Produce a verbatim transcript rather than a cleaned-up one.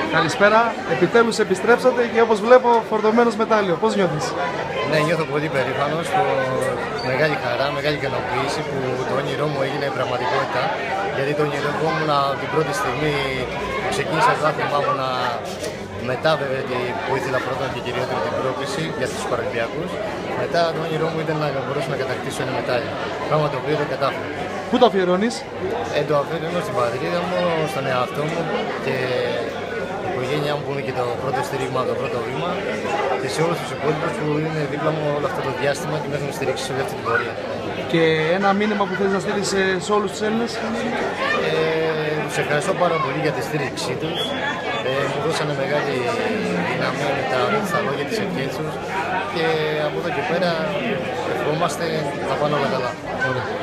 Καλησπέρα, επιτέλους επιστρέψατε και όπως βλέπω φορτωμένος μετάλλιο. Πώς νιώθεις? Ναι, νιώθω πολύ περήφανος, μεγάλη χαρά, μεγάλη ικανοποίηση που το όνειρό μου έγινε πραγματικότητα. Γιατί το ονειρευόμουν την πρώτη στιγμή που ξεκίνησα το άθλημά μου, να μετά βέβαια που ήθελα πρώτα και κυριότερο την πρόκληση για τους Παραλυμπιακούς. Μετά το όνειρό μου ήταν να μπορέσω να κατακτήσω ένα μετάλλιο, πράγμα το οποίο το κατάφερα. Πού το αφιερώνεις? Ε, το αφιερώνω στην πατρίδα μου, στον εαυτό μου και η οικογένειά μου που είναι και το πρώτο στήριγμα, το πρώτο βήμα, και σε όλους τους υπόλοιπους που είναι δίπλα μου όλο αυτό το διάστημα και με έχουν στηρίξει σε όλη αυτή την πορεία. Και ένα μήνυμα που θέλεις να στείλεις σε, σε όλους τους Έλληνες? Ε, τους ευχαριστώ πάρα πολύ για τη στήριξή τους. Ε, μου δώσανε μεγάλη δύναμη με τα ορθά λόγια, τις ευχές τους, και από εδώ και πέρα ευχόμαστε να πάνε όλα καλά. Ωραία.